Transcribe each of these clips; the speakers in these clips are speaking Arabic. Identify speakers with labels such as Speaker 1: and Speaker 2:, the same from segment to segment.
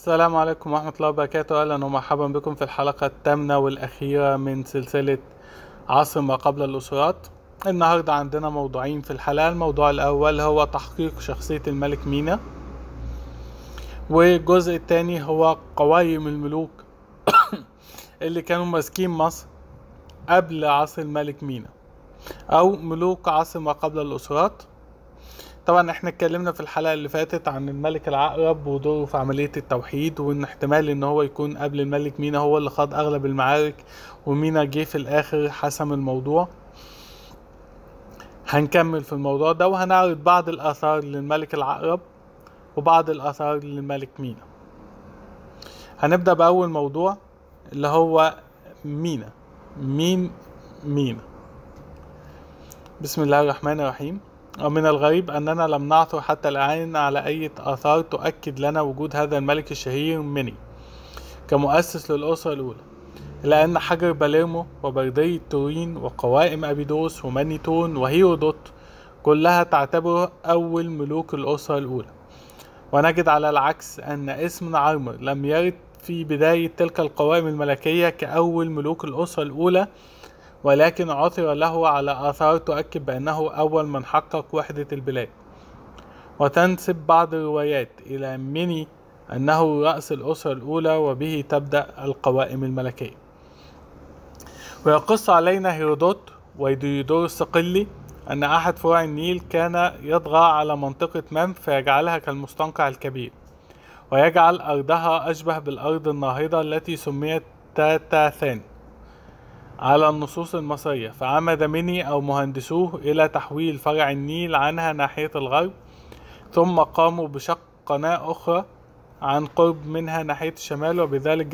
Speaker 1: السلام عليكم ورحمة الله وبركاته. أهلا ومرحبا بكم في الحلقة الثامنة والأخيرة من سلسلة عصر ما قبل الأسرات. النهاردة عندنا موضوعين في الحلقة. الموضوع الأول هو تحقيق شخصية الملك مينا، والجزء الثاني هو قوائم الملوك اللي كانوا ماسكين مصر قبل عصر الملك مينا أو ملوك عصر ما قبل الأسرات. طبعا احنا اتكلمنا في الحلقة اللي فاتت عن الملك العقرب ودوره في عملية التوحيد، وان احتمال ان هو يكون قبل الملك مينا هو اللي خاض اغلب المعارك ومينا جه في الاخر حسم الموضوع. هنكمل في الموضوع ده وهنعرض بعض الاثار للملك العقرب وبعض الاثار للملك مينا. هنبدأ بأول موضوع اللي هو مينا. مين مينا؟ بسم الله الرحمن الرحيم. ومن الغريب أننا لم نعثر حتى الآن على أي آثار تؤكد لنا وجود هذا الملك الشهير ميني كمؤسس للأسرة الأولى، إلا أن حجر باليرمو وبردية تورين وقوائم أبيدوس ومانيتون وهيرودوت كلها تعتبره أول ملوك الأسرة الأولى. ونجد على العكس أن اسم نعرمر لم يرد في بداية تلك القوائم الملكية كأول ملوك الأسرة الأولى، ولكن عثر له على آثار تؤكد بأنه أول من حقق وحدة البلاد. وتنسب بعض الروايات إلى ميني أنه رأس الأسرة الأولى، وبه تبدأ القوائم الملكية. ويقص علينا هيرودوت ويديودور الصقلي أن أحد فروع النيل كان يطغى على منطقة منف فيجعلها كالمستنقع الكبير، ويجعل أرضها أشبه بالأرض الناهضة التي سميت تاتاثان على النصوص المصرية. فعمد ميني أو مهندسوه إلى تحويل فرع النيل عنها ناحية الغرب، ثم قاموا بشق قناة أخرى عن قرب منها ناحية الشمال، وبذلك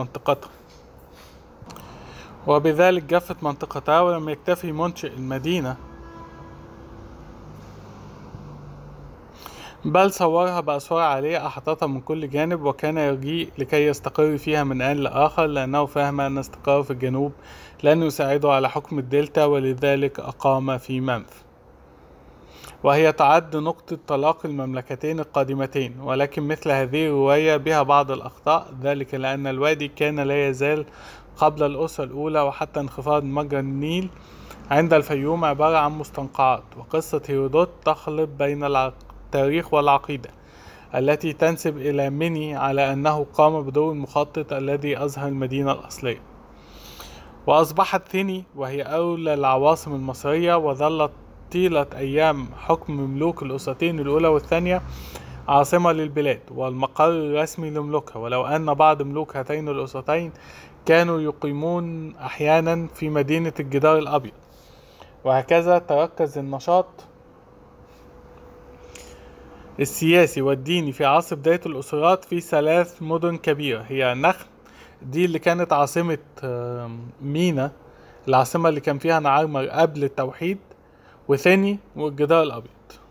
Speaker 1: جفت منطقتها. ولم يكتفي منشئ المدينة بل صورها بأسوار عالية أحاطتها من كل جانب، وكان يرجي لكي يستقر فيها من آن لآخر، لأنه فهم أن استقراره في الجنوب لن يساعده على حكم الدلتا، ولذلك أقام في منف، وهي تعد نقطة تلاقي المملكتين القادمتين. ولكن مثل هذه الرواية بها بعض الأخطاء، ذلك لأن الوادي كان لا يزال قبل الأسرة الأولى، وحتى انخفاض مجرى النيل عند الفيوم عبارة عن مستنقعات. وقصة هيرودوت تخلط بين التاريخ والعقيدة التي تنسب إلى ميني على أنه قام بدور المخطط الذي أظهر المدينة الأصلية. وأصبحت ثيني وهي أولى العواصم المصرية، وظلت طيلة أيام حكم ملوك الأسرتين الأولى والثانية عاصمة للبلاد والمقر الرسمي لملوكها، ولو أن بعض ملوك هاتين الأسرتين كانوا يقيمون أحيانا في مدينة الجدار الأبيض. وهكذا تركز النشاط السياسي والديني في عصر بداية الأسرات في 3 مدن كبيرة، هي نخل دي اللي كانت عاصمة مينا، العاصمة اللي كان فيها نعرمر قبل التوحيد، وثاني والجدار الأبيض.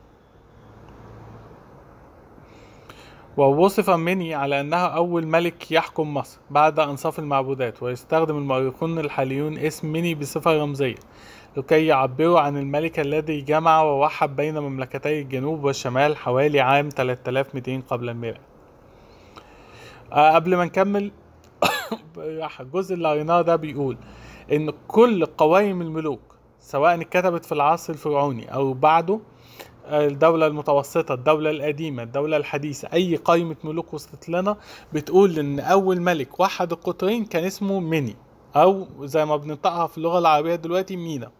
Speaker 1: ووصف ميني على أنه أول ملك يحكم مصر بعد أنصاف المعبودات، ويستخدم المؤرخون الحاليون اسم ميني بصفة رمزية لكي يعبروا عن الملك الذي جمع ووحد بين مملكتي الجنوب والشمال حوالي عام 3200 قبل الميلاد. قبل ما نكمل الجزء اللي قريناه ده بيقول إن كل قوائم الملوك سواء اتكتبت في العصر الفرعوني أو بعده، الدولة المتوسطة، الدولة القديمة، الدولة الحديثة، أي قائمة ملوك وصلت لنا بتقول إن أول ملك وحد القطرين كان اسمه ميني، أو زي ما بننطقها في اللغة العربية دلوقتي مينا.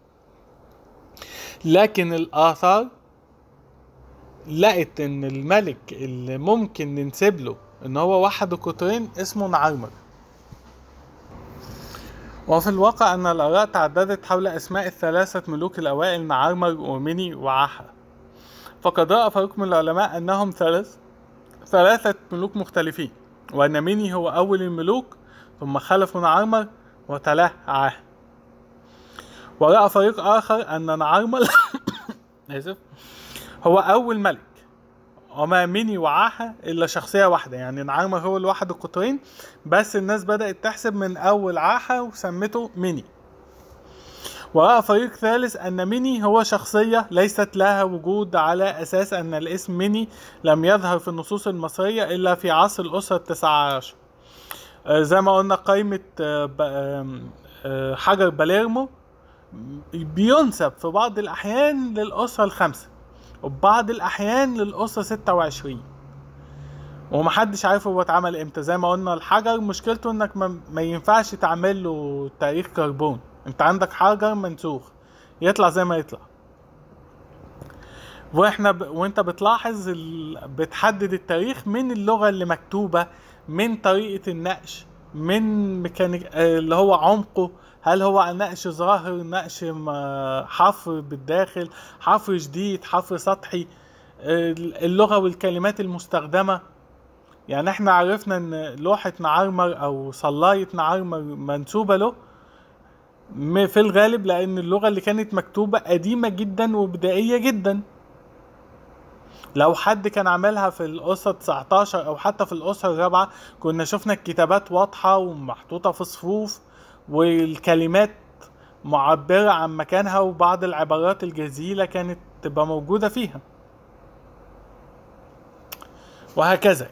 Speaker 1: لكن الآثار لقت إن الملك اللي ممكن ننسب له إن هو وحد القطرين اسمه نعرمر. وفي الواقع أن الآراء تعددت حول أسماء ال3 ملوك الأوائل نعرمر وميني وعاحة. فقد رأى فريق من العلماء أنهم 3 ملوك مختلفين، وأن ميني هو أول الملوك، ثم خلف نعرمر وتلاه عاه. ورأى فريق آخر أن نعرمر هو أول ملك، وما ميني وعاحة إلا شخصية واحدة، يعني نعرمر هو الواحد القطرين، بس الناس بدأت تحسب من أول عاحة وسمته ميني. ورأى فريق ثالث أن ميني هو شخصية ليست لها وجود، على أساس أن الاسم ميني لم يظهر في النصوص المصرية إلا في عصر الأسرة 19. زي ما قلنا قائمة حجر باليرمو بينسب في بعض الأحيان للأسرة 5 وبعض الأحيان للأسرة 26، ومحدش عارف هو اتعمل امتى. زي ما قلنا الحجر مشكلته انك ما ينفعش تعمل له تاريخ كربون، انت عندك حجر منسوخ يطلع زي ما يطلع. وانت بتلاحظ بتحدد التاريخ من اللغة اللي مكتوبة، من طريقة النقش، من ميكانيك اللي هو عمقه، هل هو نقش ظاهر، نقش حفر بالداخل، حفر شديد، حفر سطحي، اللغة والكلمات المستخدمة. يعني احنا عرفنا ان لوحة نعرمر او صلاية نعرمر منسوبة له في الغالب لان اللغة اللي كانت مكتوبة قديمة جدا وبدائية جدا. لو حد كان عملها في الأسرة 19 او حتى في الأسرة 4 كنا شفنا الكتابات واضحة ومحطوطة في صفوف، والكلمات معبرة عن مكانها، وبعض العبارات الجزيلة كانت تبقى موجودة فيها، وهكذا.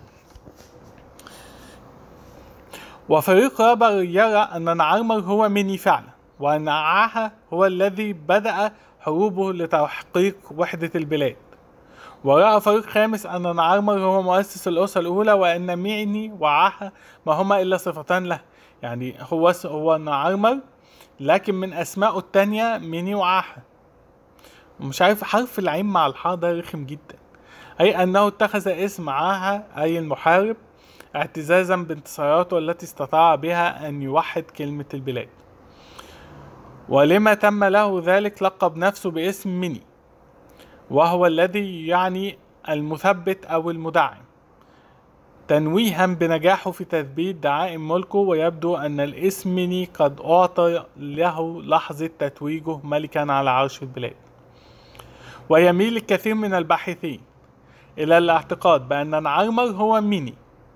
Speaker 1: وفريق رابع يرى أن نعرمر هو ميني فعلا، وأن عاها هو الذي بدأ حروبه لتحقيق وحدة البلاد. ورأى فريق خامس أن نعرمر هو مؤسس الأسرة الأولى، وأن ميني وعاها ما هما إلا صفتان له. يعني هو نعرمر لكن من أسمائه التانية ميني وعاها. مش عارف حرف العين مع الحاء ده رخم جدا. أي أنه اتخذ اسم عاها أي المحارب اعتزازا بانتصاراته التي استطاع بها أن يوحد كلمة البلاد. ولما تم له ذلك لقب نفسه باسم ميني، وهو الذي يعني المثبت أو المدعم، تنويها بنجاحه في تثبيت دعائم ملكه. ويبدو أن الاسم ميني قد أعطى له لحظة تتويجه ملكا على عرش البلاد. ويميل الكثير من الباحثين إلى الاعتقاد بأن نعرمر هو ميني،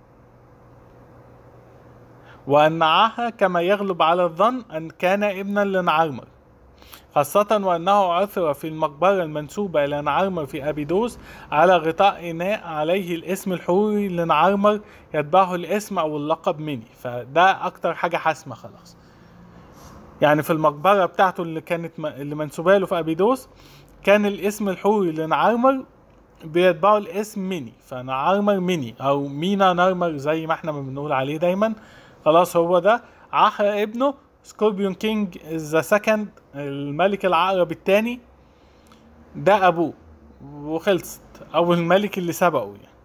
Speaker 1: وأن عاها كما يغلب على الظن أن كان ابنا لنعرمر، خاصة وأنه عثر في المقبرة المنسوبة إلى نعرمر في أبيدوس على غطاء إناء عليه الاسم الحوري لنعرمر يتبعه الاسم أو اللقب ميني. فده أكتر حاجة حاسمة خلاص. يعني في المقبرة بتاعته اللي منسوبة له في أبيدوس كان الاسم الحوري لنعرمر بيتبعه الاسم ميني، فنعرمر ميني أو مينا نرمر زي ما احنا بنقول عليه دايما. خلاص هو ده. عاها ابنه سكوربيون كينج ذا سكند، الملك العقرب الثاني، ده ابوه وخلصت، او الملك اللي سبقه يعني.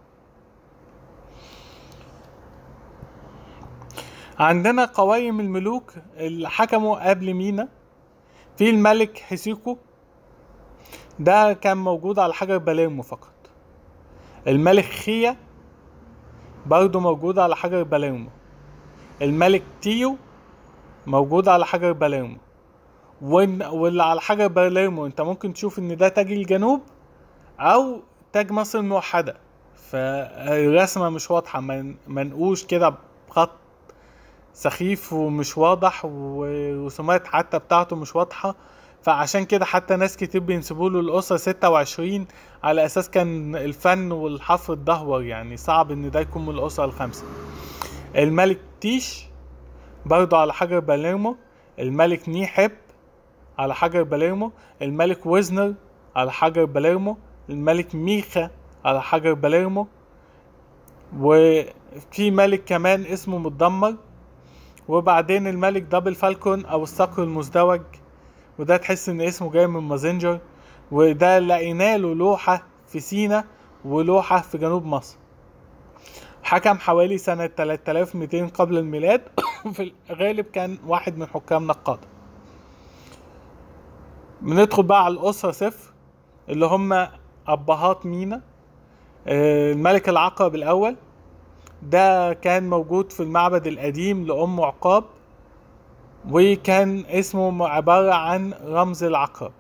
Speaker 1: عندنا قوائم الملوك اللي حكموا قبل مينا. في الملك هيسيكو، ده كان موجود على حجر باليرمو فقط. الملك خيا برضو موجود على حجر باليرمو. الملك تيو موجود على حجر باليرمو. واللي على حجر باليرمو انت ممكن تشوف ان ده تاج الجنوب او تاج مصر الموحدة، فالرسمة مش واضحة، منقوش كده بخط سخيف ومش واضح، ورسومات حتى بتاعته مش واضحة. فعشان كده حتى ناس كتير بينسبوله الأسرة 26 على أساس كان الفن والحفر الدهور، يعني صعب ان ده يكون من الأسرة 5. الملك تيش برضو على حجر باليرمو. الملك نيحب على حجر باليرمو. الملك وزنر على حجر باليرمو. الملك ميخا على حجر باليرمو. وفي ملك كمان اسمه متدمر. وبعدين الملك دبل فالكون او الصقر المزدوج، وده تحس ان اسمه جاي من مازنجر، وده لقينا له لوحة في سينا ولوحة في جنوب مصر. حكم حوالي سنة 3200 قبل الميلاد في الغالب كان واحد من حكام نقادة. بندخل بقى على الأسرة 0 اللي هم أبهات مينا. الملك العقرب الأول ده كان موجود في المعبد القديم لأم عقاب، وكان اسمه عبارة عن رمز العقرب.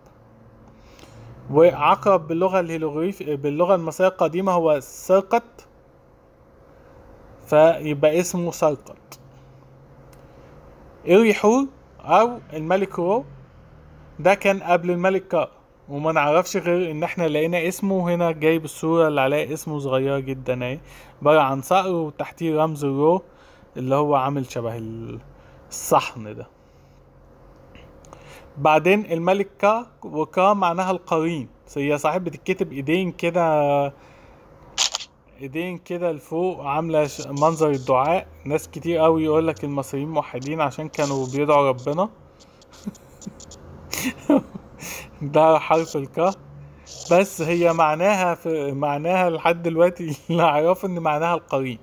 Speaker 1: وعقرب باللغة باللغة المصرية القديمة هو سرقت، فيبقى اسمه سرقت. إريحور أو الملك رو ده كان قبل الملك كا، وما نعرفش غير ان احنا لقينا اسمه هنا جايب الصورة اللي عليها اسمه صغيرة جدا اهي، عبارة عن صقر وتحتيه رمز الرو اللي هو عامل شبه الصحن ده. بعدين الملك كا، وكا معناها القرين، هي صحيح بتتكتب ايدين كده، ايدين كده لفوق عاملة منظر الدعاء. ناس كتير قوي يقولك المصريين موحدين عشان كانوا بيدعوا ربنا. ده حرف الكا، بس هي معناها في معناها لحد دلوقتي اللي اعرفه ان معناها القرين.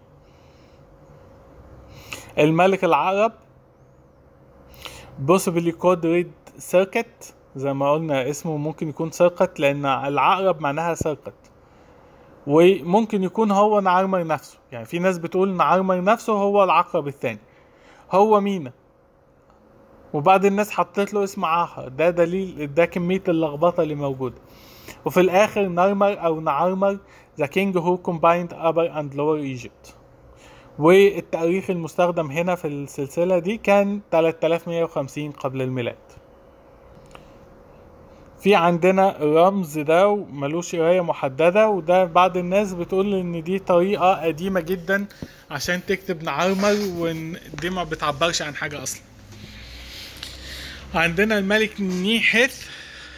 Speaker 1: الملك العقرب possibly called red circuit، زي ما قلنا اسمه ممكن يكون سرقت لان العقرب معناها سرقت، وممكن يكون هو نعرمر نفسه. يعني في ناس بتقول نعرمر نفسه هو العقرب الثاني، هو مينا، وبعد الناس حطيت له اسم عاهر. ده دليل، ده كمية اللخبطة اللي موجودة. وفي الاخر نارمر او نعرمر the king who combined upper and lower Egypt. والتاريخ المستخدم هنا في السلسلة دي كان 3150 قبل الميلاد. في عندنا الرمز ده وملوش قراية محددة، وده بعض الناس بتقول ان دي طريقة قديمة جدا عشان تكتب نعرمر، وان دي ما بتعبرش عن حاجة اصلا. عندنا الملك نيحث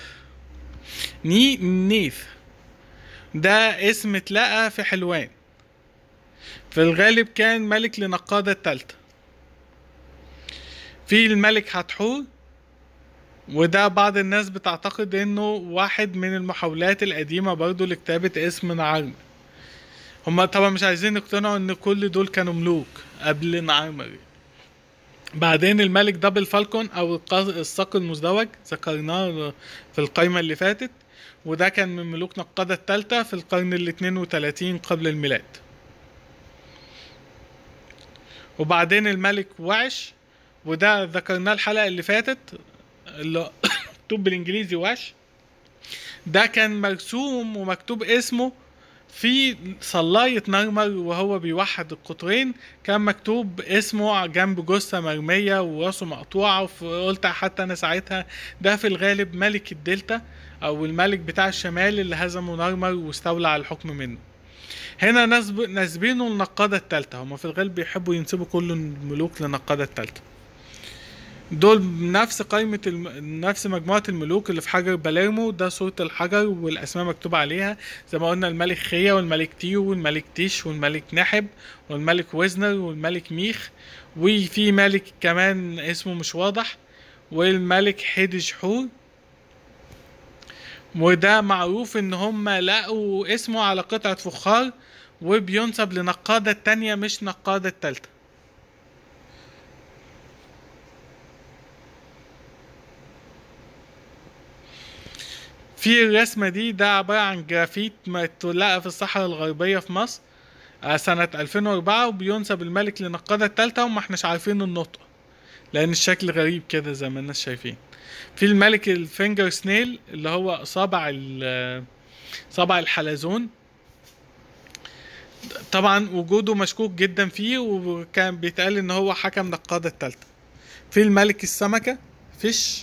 Speaker 1: نيف، ده اسم اتلقى في حلوان، في الغالب كان ملك لنقادة التالتة. في الملك حتحور، وده بعض الناس بتعتقد انه واحد من المحاولات القديمة برضو لكتابة اسم نعرمر. هما طبعا مش عايزين يقتنعوا ان كل دول كانوا ملوك قبل نعرمر. بعدين الملك دبل فالكون او الصقر المزدوج، ذكرناه في القائمة اللي فاتت، وده كان من ملوك نقادة التالتة في القرن 32 قبل الميلاد. وبعدين الملك وعش، وده ذكرناه الحلقة اللي فاتت، اللي مكتوب بالانجليزي واش. ده كان مرسوم ومكتوب اسمه في صلاية نرمر وهو بيوحد القطرين، كان مكتوب اسمه جنب جثة مرمية وراسه مقطوعة. وقلت حتى انا ساعتها ده في الغالب ملك الدلتا او الملك بتاع الشمال اللي هزمه نرمر واستولى على الحكم منه. هنا ناسبينه النقادة التالتة، هما في الغالب بيحبوا ينسبوا كل الملوك للنقادة التالتة. دول نفس قائمة نفس مجموعة الملوك اللي في حجر باليرمو، ده صورة الحجر والأسماء مكتوبة عليها زي ما قلنا: الملك خيا والملك تيو والملك تيش والملك نحب والملك وزنر والملك ميخ، وفي ملك كمان اسمه مش واضح، والملك حيدج حور. وده معروف ان هم لقوا اسمه على قطعة فخار وبينسب لنقادة التانية مش نقادة التالتة. في الرسمة دي ده عبارة عن جرافيت متلقى في الصحراء الغربية في مصر سنة 2004، وبينسب الملك لنقادة التالتة وما احناش عارفين النطق لأن الشكل غريب كده زي ما الناس شايفين. في الملك الفينجر سنيل اللي هو صابع الحلزون، طبعا وجوده مشكوك جدا فيه وكان بيتقال ان هو حكم نقادة التالتة. في الملك السمكة فيش،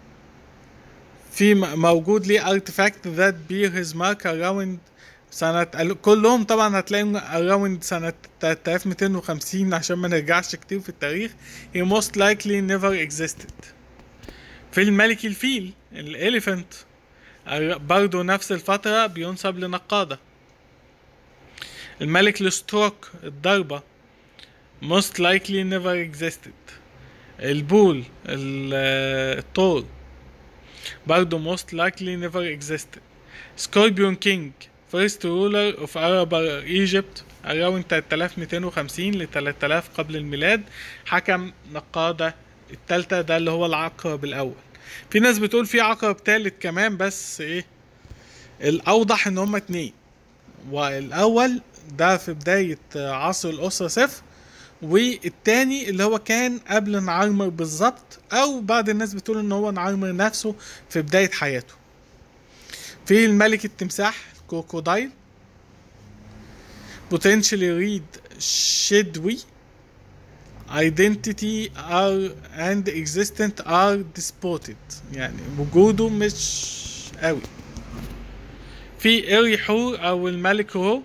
Speaker 1: في موجود ليه ارتفاكت ذات بير هيز مارك اراوند سنة، كلهم طبعا هتلاقيهم اراوند سنة 3250 عشان ما نرجعش كتير في التاريخ. he most likely never existed. في الملك الفيل الاليفنت برضو نفس الفترة بينسب لنقادة. الملك الستروك الضربة most likely never existed. البول الطور برضو most likely never existed. Scorpion King first ruler of Arab Egypt around 3250 ل 3000 قبل الميلاد، حكم نقادة التالتة، ده اللي هو العقرب الأول. في ناس بتقول في عقرب تالت كمان، بس ايه الأوضح ان هما 2، والأول ده في بداية عصر الأسرة صفر، والتاني اللي هو كان قبل نعرمر بالظبط، او بعض الناس بتقول ان هو نعرمر نفسه في بداية حياته. في الملك التمساح كروكودايل potentially read شدوي identity are and existent are disputed، يعني وجوده مش قوي. في إيري حور أو الملك هو،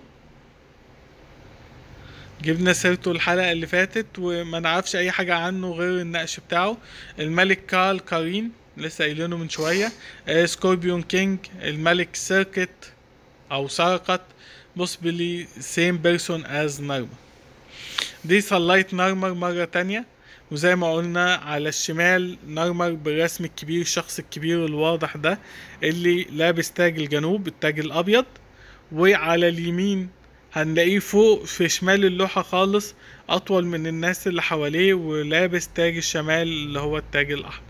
Speaker 1: جبنا سيرته الحلقة اللي فاتت وما نعرفش أي حاجة عنه غير النقش بتاعه. الملك كارل كارين لسه قايلينه من شوية. سكوربيون كينج الملك سيركت أو سرقت possibly same person as نارما. دي صليت نارمر مرة تانية، وزي ما قلنا على الشمال نارمر بالرسم الكبير، الشخص الكبير الواضح ده اللي لابس تاج الجنوب، التاج الأبيض. وعلى اليمين هنلاقيه فوق في شمال اللوحة خالص أطول من الناس اللي حواليه، ولابس تاج الشمال اللي هو التاج الأحمر.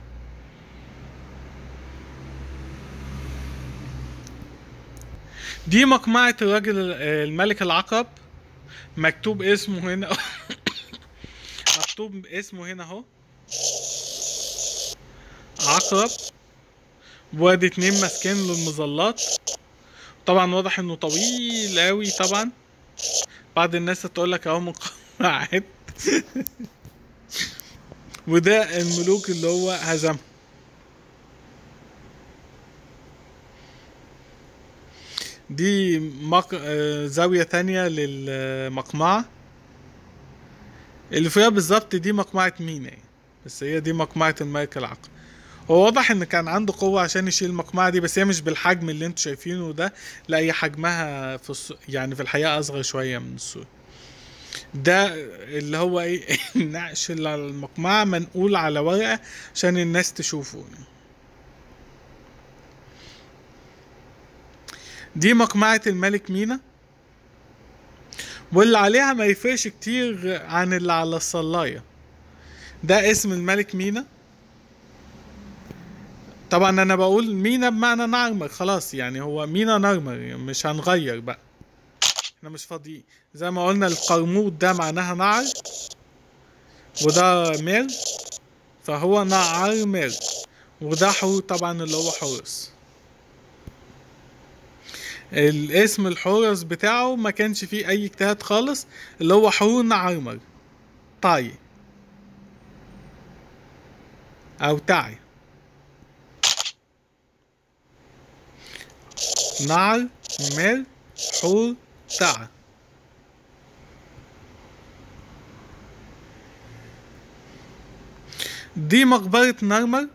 Speaker 1: دي مقمعة الراجل الملك العقرب، مكتوب اسمه هنا مكتوب اسمه هنا اهو، عقرب، وادي 2 ماسكين له المظلات. طبعا واضح انه طويل اوي. طبعا بعض الناس تقولك اهو مقمعات وده الملوك اللي هو هزمهم. دي زاوية تانية للمقمعة اللي فيها بالظبط. دي مقمعة مينا، بس هي دي مقمعة الملك العقرب. هو واضح ان كان عنده قوة عشان يشيل المقمعة دي، بس هي مش بالحجم اللي انتوا شايفينه ده، لا هي حجمها يعني في الحقيقة اصغر شوية من الصورة. ده اللي هو ايه نقش المقمعة منقول على ورقة عشان الناس تشوفه. دي مقمعة الملك مينا، واللي عليها ما يفرقش كتير عن اللي على الصلاية. ده اسم الملك مينا. طبعا انا بقول مينا بمعنى نارمر خلاص، يعني هو مينا نارمر، مش هنغير بقى، احنا مش فاضيين. زي ما قلنا القرموط ده معناها نعر، وده مير فهو نعر مير، وده حور طبعا اللي هو حورس. الاسم الحورس بتاعه ما كانش فيه اي اجتهاد خالص، اللي هو حور نعرمر طاي او تعي، نعر مير حور تعي. دي مقبرة نارمر.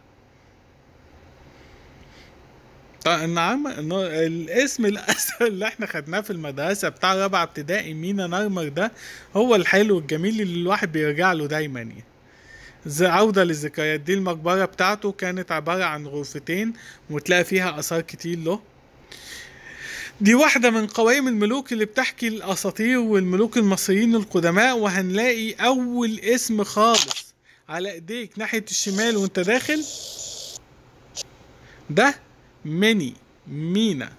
Speaker 1: نارمر الاسم الأسهل اللي احنا خدناه في المدرسة بتاع رابعة ابتدائي، مينا نارمر ده هو الحلو الجميل اللي الواحد بيرجع له دايما يعني. زي عودة للذكريات. دي المقبرة بتاعته كانت عبارة عن غرفتين وتلاقي فيها آثار كتير له. دي واحدة من قوائم الملوك اللي بتحكي الأساطير والملوك المصريين القدماء، وهنلاقي أول اسم خالص على ايديك ناحية الشمال وانت داخل ده مينا.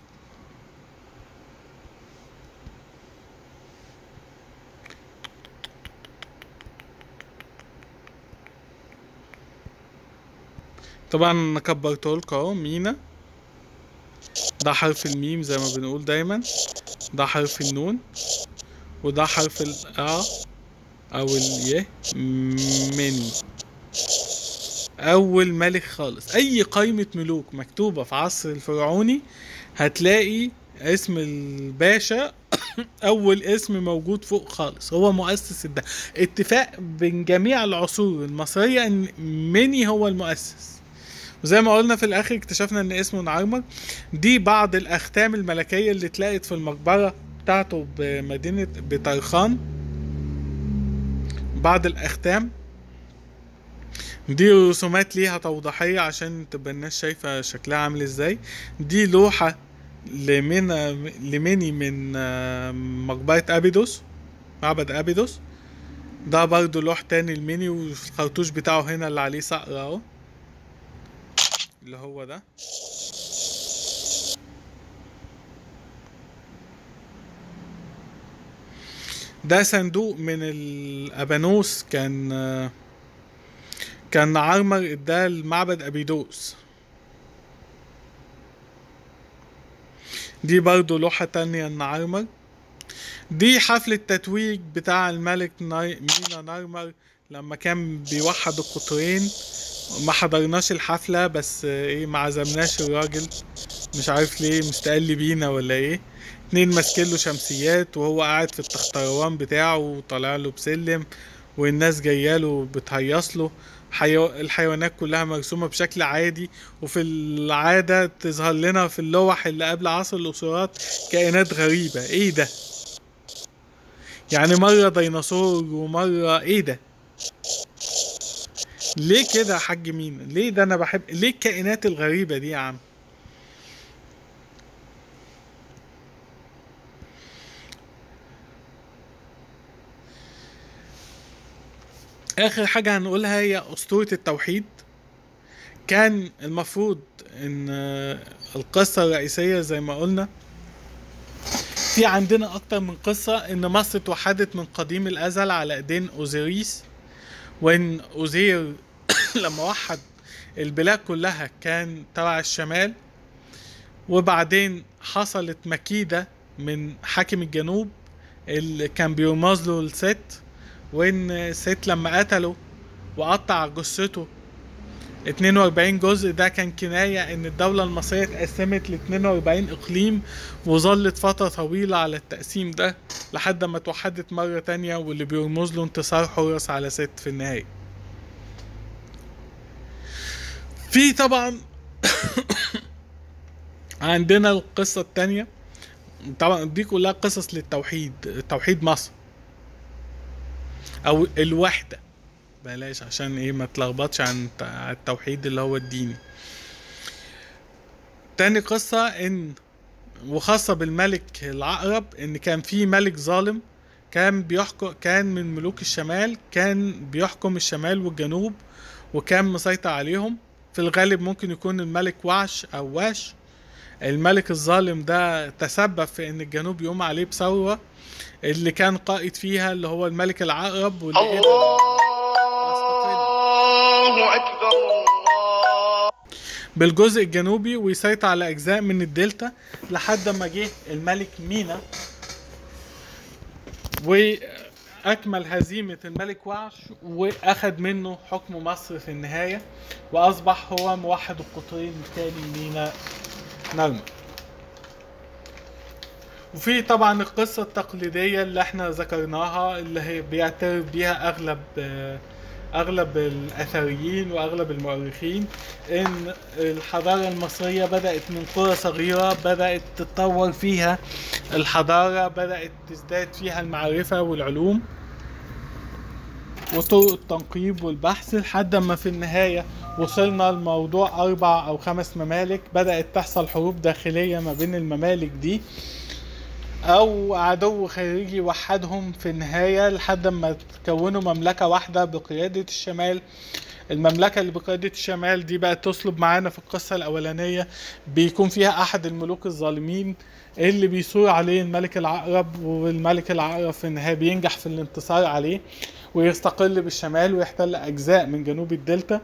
Speaker 1: طبعا انا كبرتهولك اهو. مينا ده حرف الميم زي ما بنقول دايما، ده حرف النون، وده حرف الأ او اليه. مني اول ملك خالص. اي قائمة ملوك مكتوبة في عصر الفرعوني هتلاقي اسم الباشا اول اسم موجود فوق خالص، هو مؤسس ده. اتفاق بين جميع العصور المصرية ان مني هو المؤسس. وزي ما قلنا في الاخر اكتشفنا ان اسمه نعرمر. دي بعض الاختام الملكية اللي اتلاقت في المقبرة بتاعته بمدينة بطرخان. بعض الاختام دي رسومات ليها توضيحية عشان تبقى الناس شايفة شكلها عامل ازاي. دي لوحة لمني من مقبرة أبيدوس، معبد أبيدوس. ده برضو لوح تاني لمني، والخرطوش بتاعه هنا اللي عليه صقر اهو، اللي هو ده. ده صندوق من الأبانوس، كان عرمر اداه المعبد أبيدوس. دي برضو لوحة تانية لنعرمر. دي حفل التتويج بتاع الملك مينا نارمر لما كان بيوحد القطرين. ما حضرناش الحفلة، بس ايه، ما عزمناش الراجل، مش عارف ليه مستقل بينا ولا ايه. اتنين ماسكين له شمسيات وهو قاعد في التختروان بتاعه وطالع له بسلم، والناس جايه له بتهيص له. الحيوانات كلها مرسومة بشكل عادي، وفي العادة تظهر لنا في اللوح اللي قبل عصر الأسرات كائنات غريبة. ايه ده؟ يعني مرة ديناصور ومرة ايه ده؟ ليه كده يا حاج مين؟ ليه ده؟ انا بحب ليه الكائنات الغريبة دي يا عم؟ اخر حاجة هنقولها هي اسطورة التوحيد. كان المفروض ان القصة الرئيسية زي ما قلنا، في عندنا اكتر من قصة ان مصر اتوحدت من قديم الازل على ايدين اوزيريس، وان اوزير لما وحد البلاد كلها كان تبع الشمال، وبعدين حصلت مكيدة من حاكم الجنوب اللي كان بيرمز له لست، وان ست لما قتله وقطع جثته 42 جزء، ده كان كناية ان الدولة المصرية اتقسمت ل 42 اقليم، وظلت فترة طويلة على التقسيم ده لحد ما اتوحدت مرة تانية، واللي بيرمز له انتصار حورس على ست في النهاية. في طبعا عندنا القصة التانية، طبعا دي كلها قصص للتوحيد، توحيد مصر او الوحدة، بلاش عشان ايه ما تلخبطش عن التوحيد اللي هو الديني. تاني قصة ان وخاصة بالملك العقرب، ان كان في ملك ظالم كان بيحكم، كان من ملوك الشمال، كان بيحكم الشمال والجنوب وكان مسيطر عليهم. في الغالب ممكن يكون الملك وعش او واش. الملك الظالم ده تسبب في ان الجنوب يقوم عليه بثورة، اللي كان قائد فيها اللي هو الملك العقرب، واللي قدر الله اكبر بالجزء الجنوبي ويسيطر على اجزاء من الدلتا، لحد ما جه الملك مينا واكمل هزيمة الملك وعش واخد منه حكم مصر في النهاية، واصبح هو موحد القطرين التالي مينا نرمر. وفي طبعا القصة التقليدية اللي احنا ذكرناها، اللي هي بيعترف بيها اغلب الاثريين واغلب المؤرخين، ان الحضارة المصرية بدأت من قرى صغيرة، بدأت تتطور فيها الحضارة، بدأت تزداد فيها المعرفة والعلوم وطرق التنقيب والبحث، لحد ما في النهاية وصلنا لموضوع 4 أو 5 ممالك. بدأت تحصل حروب داخلية ما بين الممالك دي، او عدو خارجي وحدهم في النهاية، لحد ما تكونوا مملكة واحدة بقيادة الشمال. المملكة اللي بقيادة الشمال دي بقى تصلب معانا في القصة الاولانية، بيكون فيها احد الملوك الظالمين اللي بيثور عليه الملك العقرب، والملك العقرب في النهاية بينجح في الانتصار عليه ويستقل بالشمال ويحتل اجزاء من جنوب الدلتا.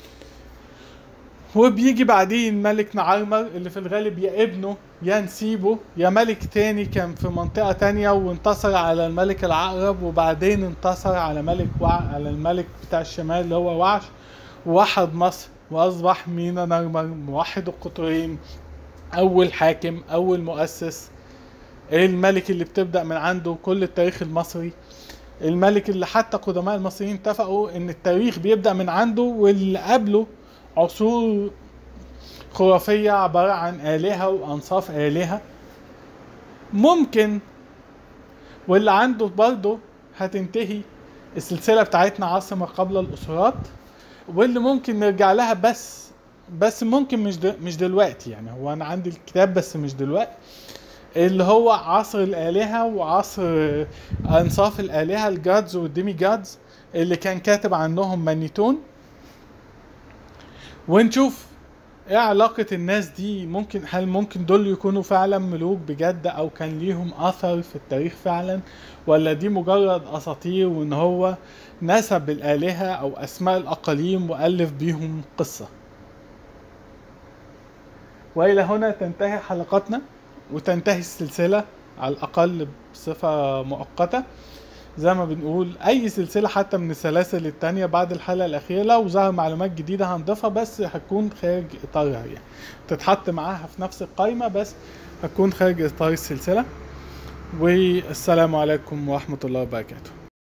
Speaker 1: وبيجي بعدين ملك نعرمر اللي في الغالب يا ابنه يا نسيبه يا ملك تاني كان في منطقة تانية، وانتصر على الملك العقرب، وبعدين انتصر على على الملك بتاع الشمال اللي هو وعش، ووحد مصر واصبح مينا نرمر موحد القطرين، اول حاكم، اول مؤسس، الملك اللي بتبدأ من عنده كل التاريخ المصري، الملك اللي حتى قدماء المصريين اتفقوا ان التاريخ بيبدأ من عنده، واللي قبله عصور خرافية عبارة عن آلهة وأنصاف آلهة ممكن، واللي عنده برضه هتنتهي السلسلة بتاعتنا عصر ما قبل الأسرات، واللي ممكن نرجع لها بس ممكن مش دلوقتي. يعني هو أنا عندي الكتاب بس مش دلوقتي، اللي هو عصر الآلهة وعصر أنصاف الآلهة، الجادز والديمي جادز، اللي كان كاتب عنهم مانيتون، ونشوف ايه علاقة الناس دي. هل ممكن دول يكونوا فعلا ملوك بجد، او كان ليهم اثر في التاريخ فعلا، ولا دي مجرد اساطير وان هو نسب الالهة او اسماء الاقاليم والف بيهم قصة. والى هنا تنتهي حلقتنا وتنتهي السلسلة على الاقل بصفة مؤقتة. زي ما بنقول اي سلسلة حتى من السلاسل التانية بعد الحلقة الاخيرة لو ظهر معلومات جديدة هنضيفها، بس هتكون خارج اطارها يعني، تتحط معاها في نفس القائمة بس هتكون خارج اطار السلسلة. والسلام عليكم ورحمة الله وبركاته.